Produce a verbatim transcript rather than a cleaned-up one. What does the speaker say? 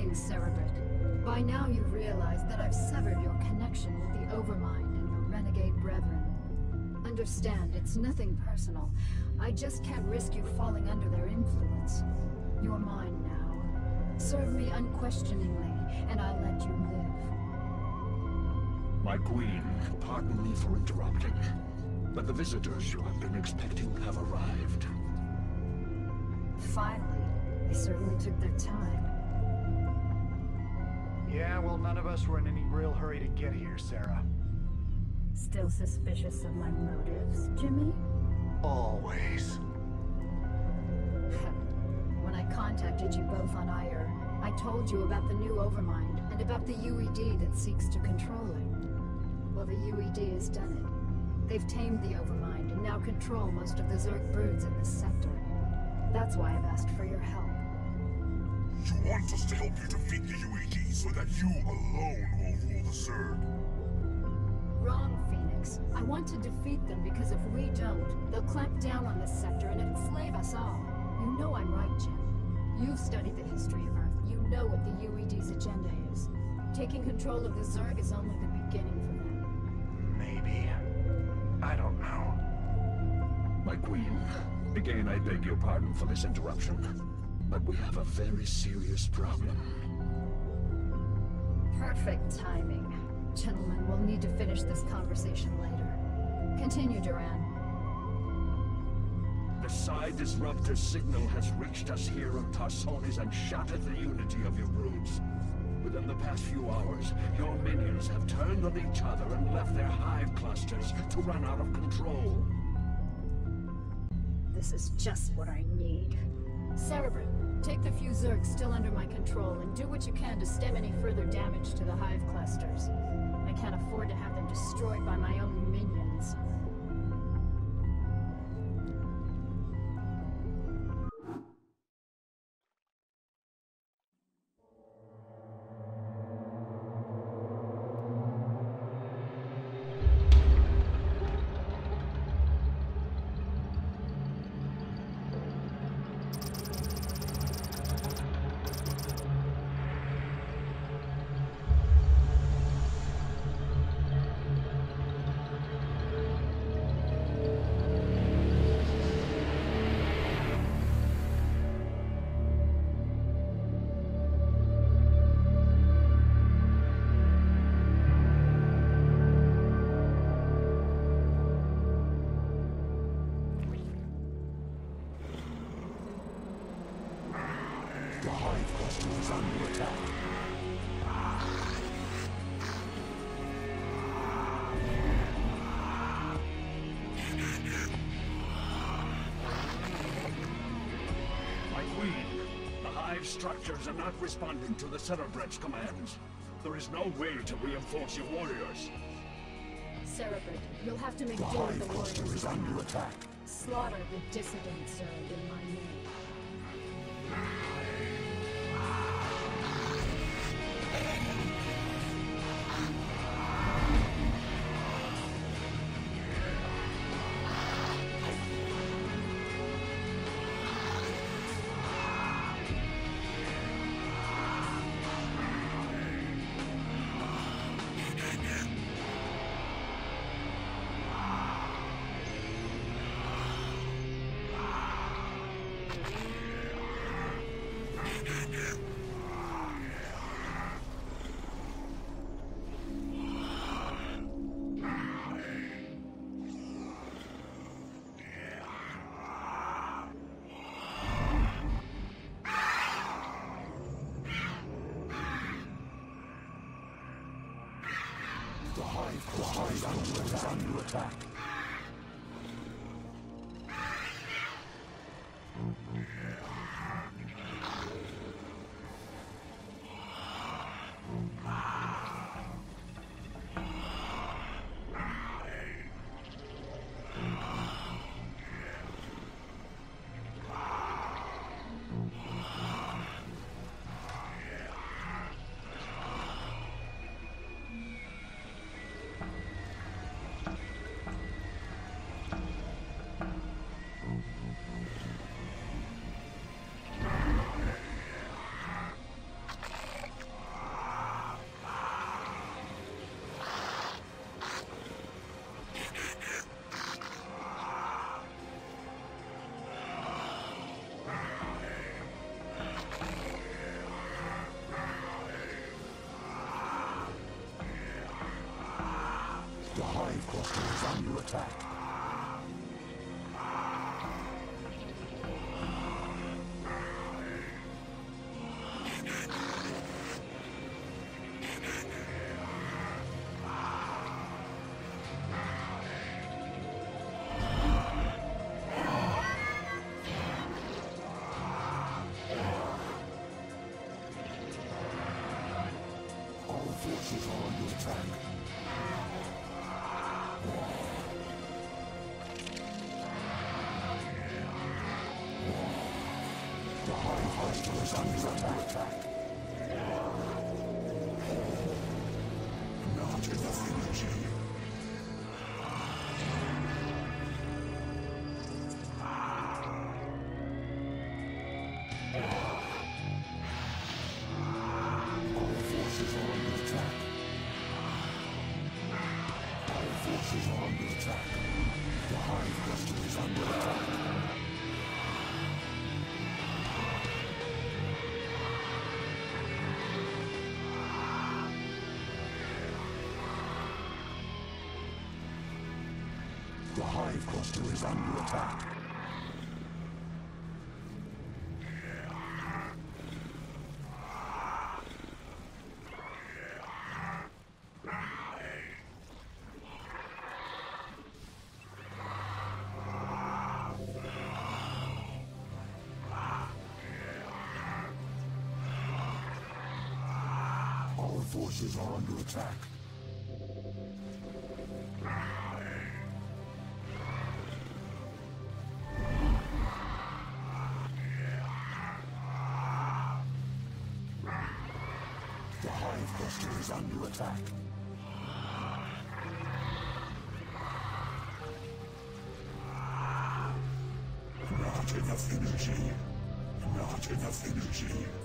Greetings, Cerebrit. By now you've realized that I've severed your connection with the Overmind and your renegade brethren. Understand, it's nothing personal. I just can't risk you falling under their influence. You're mine now. Serve me unquestioningly, and I'll let you live. My queen, pardon me for interrupting, but the visitors you have been expecting have arrived. Finally. They certainly took their time. Yeah, well, none of us were in any real hurry to get here, Sarah. Still suspicious of my motives, Jimmy? Always. When I contacted you both on Ire, I told you about the new Overmind and about the U E D that seeks to control it. Well, the U E D has done it. They've tamed the Overmind and now control most of the Zerg broods in this sector. That's why I've asked for your help. You want us to help you defeat the U E D so that you alone will rule the Zerg? Wrong, Phoenix. I want to defeat them because if we don't, they'll clamp down on this sector and enslave us all. You know I'm right, Jim. You've studied the history of Earth. You know what the U E D's agenda is. Taking control of the Zerg is only the beginning for them. Maybe. I don't know. My queen, again I beg your pardon for this interruption, but we have a very serious problem. Perfect timing. Gentlemen, we'll need to finish this conversation later. Continue, Duran. The Psi Disruptor signal has reached us here on Tarsonis and shattered the unity of your broods. Within the past few hours, your minions have turned on each other and left their hive clusters to run out of control. This is just what I need. Cerebrin, take the few Zergs still under my control and do what you can to stem any further damage to the hive clusters. I can't afford to have them destroyed by my own minions. Structures are not responding to the Cerebrit's commands. There is no way to reinforce your warriors. Cerebrit, you'll have to make do with the warriors is under attack. Slaughter the dissident Zerg in my name. The hive is under attack. The hive cluster is under attack. Forces are under attack. The hive cluster is under attack. Not enough energy. Forces are under attack. The hive cluster is under attack. The hive cluster is under attack. Our forces are under attack. The hive cluster is under attack. Not enough energy. Not enough energy.